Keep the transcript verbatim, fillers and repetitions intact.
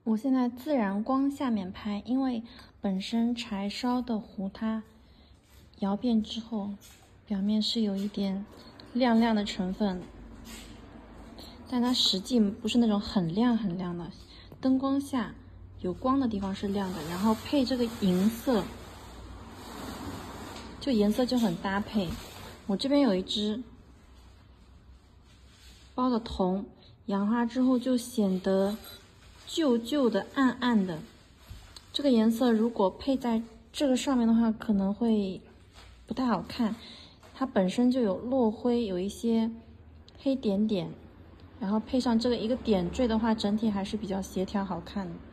我现在自然光下面拍，因为本身柴烧的糊它窑变之后，表面是有一点亮亮的成分，但它实际不是那种很亮很亮的。灯光下有光的地方是亮的，然后配这个银色，就颜色就很搭配。我这边有一只包的铜，氧化之后就显得旧旧的、暗暗的。这个颜色如果配在这个上面的话，可能会不太好看。它本身就有落灰，有一些黑点点，然后配上这个一个点缀的话，整体还是比较协调好看的。